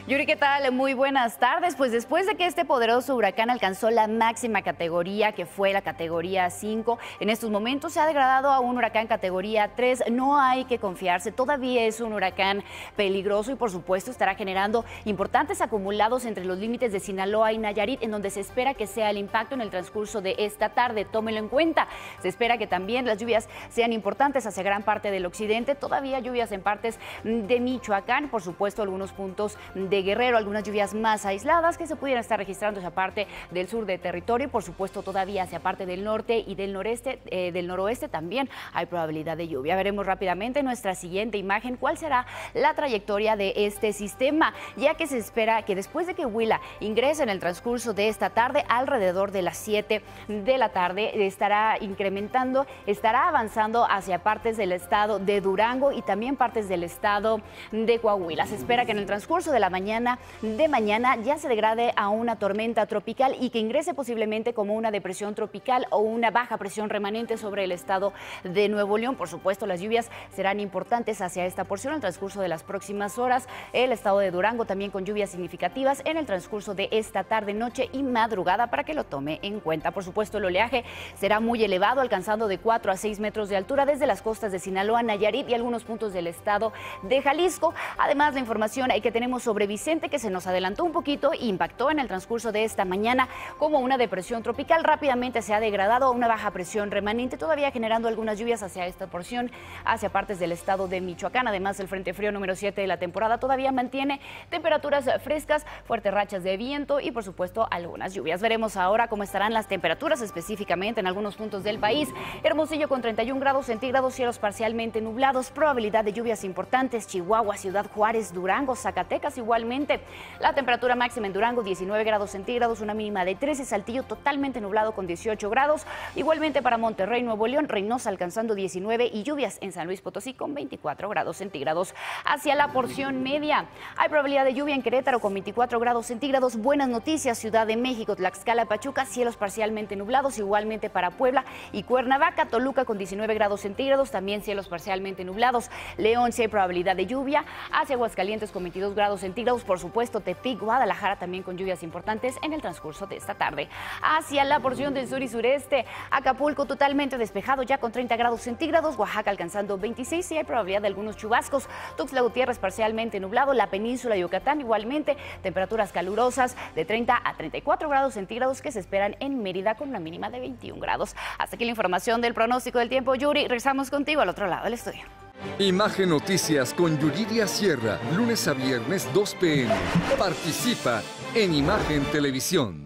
Yuri, ¿qué tal? Muy buenas tardes. Pues después de que este poderoso huracán alcanzó la máxima categoría, que fue la categoría 5, en estos momentos se ha degradado a un huracán categoría 3. No hay que confiarse, todavía es un huracán peligroso y por supuesto estará generando importantes acumulados entre los límites de Sinaloa y Nayarit, en donde se espera que sea el impacto en el transcurso de esta tarde. Tómelo en cuenta. Se espera que también las lluvias sean importantes hacia gran parte del occidente, todavía lluvias en partes de Michoacán, por supuesto algunos puntos de Guerrero, algunas lluvias más aisladas que se pudieran estar registrando hacia parte del sur de territorio y por supuesto todavía hacia parte del norte y del noreste, del noroeste también hay probabilidad de lluvia. Veremos rápidamente en nuestra siguiente imagen cuál será la trayectoria de este sistema, ya que se espera que después de que Huila ingrese en el transcurso de esta tarde, alrededor de las 7 de la tarde, estará incrementando, estará avanzando hacia partes del estado de Durango y también partes del estado de Coahuila. Se espera que en el transcurso de la mañana ya se degrade a una tormenta tropical y que ingrese posiblemente como una depresión tropical o una baja presión remanente sobre el estado de Nuevo León. Por supuesto, las lluvias serán importantes hacia esta porción en el transcurso de las próximas horas. El estado de Durango también con lluvias significativas en el transcurso de esta tarde, noche y madrugada para que lo tome en cuenta. Por supuesto, el oleaje será muy elevado, alcanzando de 4 a 6 metros de altura desde las costas de Sinaloa, Nayarit y algunos puntos del estado de Jalisco. Además, la información que tenemos sobre Vicente, que se nos adelantó un poquito e impactó en el transcurso de esta mañana como una depresión tropical, rápidamente se ha degradado a una baja presión remanente, todavía generando algunas lluvias hacia esta porción, hacia partes del estado de Michoacán. Además, el frente frío número 7 de la temporada todavía mantiene temperaturas frescas, fuertes rachas de viento y por supuesto algunas lluvias. Veremos ahora cómo estarán las temperaturas específicamente en algunos puntos del país. Hermosillo con 31 grados centígrados, cielos parcialmente nublados, probabilidad de lluvias importantes. Chihuahua, Ciudad Juárez, Durango, Zacatecas igualmente. La temperatura máxima en Durango 19 grados centígrados, una mínima de 13. Saltillo totalmente nublado con 18 grados. Igualmente para Monterrey, Nuevo León, Reynosa alcanzando 19 y lluvias en San Luis Potosí con 24 grados centígrados. Hacia la porción media hay probabilidad de lluvia en Querétaro con 24 grados centígrados. Buenas noticias, Ciudad de México, Tlaxcala, Pachuca, cielos parcialmente nublados. Igualmente para Puebla y Cuernavaca, Toluca con 19 grados centígrados, también cielos parcialmente nublados. León sí hay probabilidad de lluvia. Hacia Aguascalientes con 22 grados centígrados. Por supuesto, Tepic, Guadalajara también con lluvias importantes en el transcurso de esta tarde. Hacia la porción del sur y sureste, Acapulco totalmente despejado ya con 30 grados centígrados. Oaxaca alcanzando 26 y hay probabilidad de algunos chubascos. Tuxtla Gutiérrez parcialmente nublado. La península de Yucatán igualmente temperaturas calurosas de 30 a 34 grados centígrados que se esperan en Mérida con una mínima de 21 grados. Hasta aquí la información del pronóstico del tiempo. Yuri, regresamos contigo al otro lado del estudio. Imagen Noticias con Yuridia Sierra, lunes a viernes 2 p.m. Participa en Imagen Televisión.